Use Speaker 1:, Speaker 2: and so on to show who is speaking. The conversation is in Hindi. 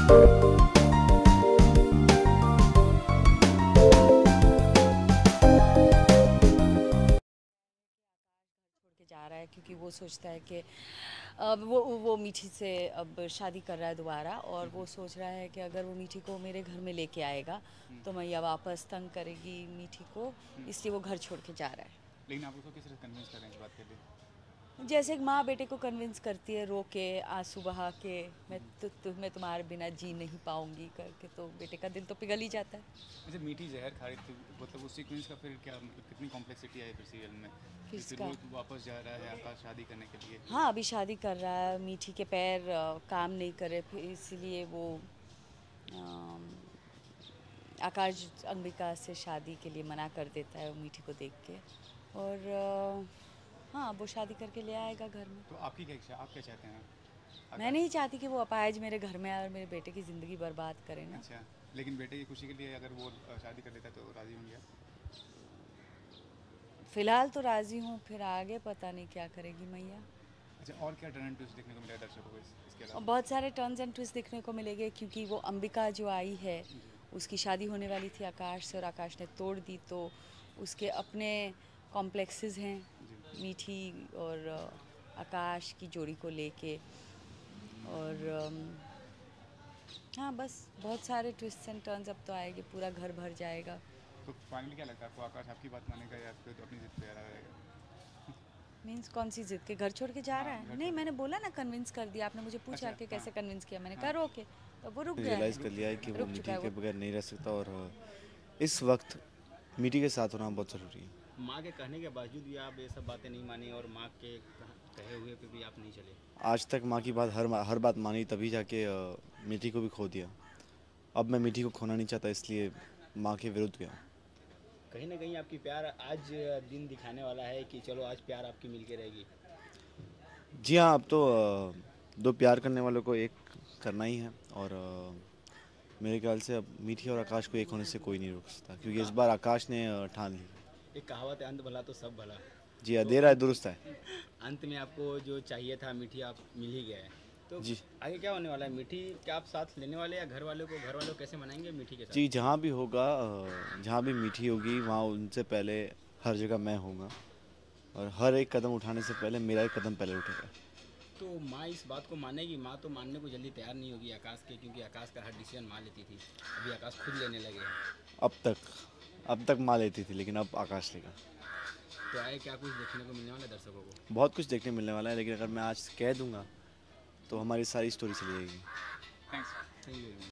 Speaker 1: जा रहा है क्योंकि वो सोचता है कि अब वो मीठी से अब शादी कर रहा है दोबारा, और वो सोच रहा है कि अगर वो मीठी को मेरे घर में लेके आएगा तो मैया वापस तंग करेगी मीठी को, इसलिए वो घर छोड़ के जा रहा है।
Speaker 2: लेकिन आप उसको किस तरह कन्विंस कर रहे हैं इस बात के लिए?
Speaker 1: जैसे एक माँ बेटे को कन्विंस करती है, रो के आंसू बहा के, मैं तुम्हारे बिना जी नहीं पाऊंगी करके, तो बेटे का दिल तो पिघल ही जाता है।
Speaker 2: अच्छा, मीठी जहर खा रही थी, मतलब उस सीक्वेंस का फिर क्या, मतलब कितनी कॉम्प्लेक्सिटी आई फिर सीरियल में कि फिर
Speaker 1: किसका?
Speaker 2: वो वापस जा रहा है आकाश शादी करने के लिए?
Speaker 1: हाँ, अभी शादी कर रहा है, मीठी के पैर काम नहीं करे, फिर इसलिए वो अम, आकाश अंबिका से शादी के लिए मना कर देता है मीठी को देख के, और हाँ, वो शादी करके ले आएगा घर में।
Speaker 2: तो आपकी क्या इच्छा, आप क्या चाहते हैं?
Speaker 1: मैं नहीं चाहती कि वो अपाहिज मेरे घर में आए और मेरे बेटे की ज़िंदगी बर्बाद करे ना।
Speaker 2: अच्छा, लेकिन बेटे की खुशी के लिए अगर वो शादी कर लेता तो राज़ी होंगे आप?
Speaker 1: फ़िलहाल तो राज़ी हूँ, फिर आगे पता नहीं क्या करेगी मैया।
Speaker 2: अच्छा, और क्या टर्न एंड ट्विस्ट देखने को मिलेगा दर्शकों को इसके
Speaker 1: और
Speaker 2: अलावा?
Speaker 1: बहुत सारे टर्न्स एंड ट्विस्ट देखने को मिलेंगे, क्योंकि वो अंबिका जो आई है
Speaker 2: जी।
Speaker 1: उसकी शादी होने वाली थी आकाश से, और आकाश ने तोड़ दी, तो उसके अपने कॉम्प्लेक्सेस हैं
Speaker 2: जी।
Speaker 1: मीठी और आकाश की जोड़ी को लेके, और हाँ बस बहुत सारे ट्विस्ट एंड टर्न्स अब तो आएंगे, पूरा घर भर जाएगा।
Speaker 2: तो फाइनली क्या लगता है आपको, आकाश आपकी बात मानेगा या फिर तो अपनी जिद पे अड़ा रहेगा?
Speaker 1: मीन्स कौन सी जिद के घर छोड़ के जा
Speaker 2: हाँ,
Speaker 1: रहा है?
Speaker 2: घर
Speaker 1: नहीं,
Speaker 2: छोड़
Speaker 1: मैंने
Speaker 2: के।
Speaker 1: बोला ना कन्विंस कर दिया, आपने मुझे पूछा
Speaker 2: अच्छा,
Speaker 1: कि
Speaker 2: हाँ।
Speaker 1: कैसे कन्विंस किया, मैंने कहा
Speaker 2: हाँ।
Speaker 1: रोके, तो वो रुक गया है।
Speaker 3: रियलाइज़ कर लिया है कि वो
Speaker 1: रुक चुका
Speaker 3: मीठी
Speaker 1: है
Speaker 3: के
Speaker 1: वो।
Speaker 3: बगैर नहीं रह सकता, और इस वक्त मीठी के साथ होना बहुत ज़रूरी है।
Speaker 4: माँ के कहने के बावजूद भी आप ये सब बातें नहीं मानी और माँ के कहे हुए पे भी आप नहीं चले।
Speaker 3: आज तक माँ की बात हर बात मानी, तभी जाके मीठी को भी खो दिया। अब मैं मीठी को खोना नहीं चाहता, इसलिए माँ के विरुद्ध गया।
Speaker 4: कहीं ना कहीं आपकी प्यार आज दिन दिखाने वाला है कि चलो आज प्यार आपकी मिलके रहेगी।
Speaker 3: जी हाँ, अब तो दो प्यार करने वालों को एक करना ही है, और मेरे ख्याल से अब मीठी और आकाश को एक होने से कोई नहीं रोक सकता, क्योंकि इस बार आकाश ने ठान ली।
Speaker 4: एक कहावत है, अंत भला तो सब भला।
Speaker 3: जी हाँ,
Speaker 4: तो
Speaker 3: दे रहा है दुरुस्त है।
Speaker 4: अंत में आपको जो चाहिए था मीठी आप मिल ही गया है, तो
Speaker 3: जी
Speaker 4: आगे क्या होने वाला है? मीठी क्या आप साथ लेने वाले या घर वालों कैसे मनाएंगे मीठी के साथ?
Speaker 3: जी, जहाँ भी होगा, जहाँ भी मीठी होगी वहाँ उनसे पहले हर जगह मैं होऊंगा, और हर एक कदम उठाने से पहले मेरा एक कदम पहले उठेगा।
Speaker 4: तो माँ इस बात को मानेगी? माँ तो मानने को जल्दी तैयार नहीं होगी आकाश के, क्योंकि आकाश का हर डिसीजन माँ लेती थी, अभी आकाश खुद लेने लगे हैं।
Speaker 3: अब तक माँ लेती थी, लेकिन अब आकाश लेगा।
Speaker 4: तो आए क्या कुछ देखने को मिलने वाला है दर्शकों को?
Speaker 3: बहुत कुछ देखने मिलने वाला है, लेकिन अगर मैं आज कह दूंगा तो हमारी सारी स्टोरी चली जाएगी।
Speaker 2: थैंक्स।
Speaker 4: Thank you.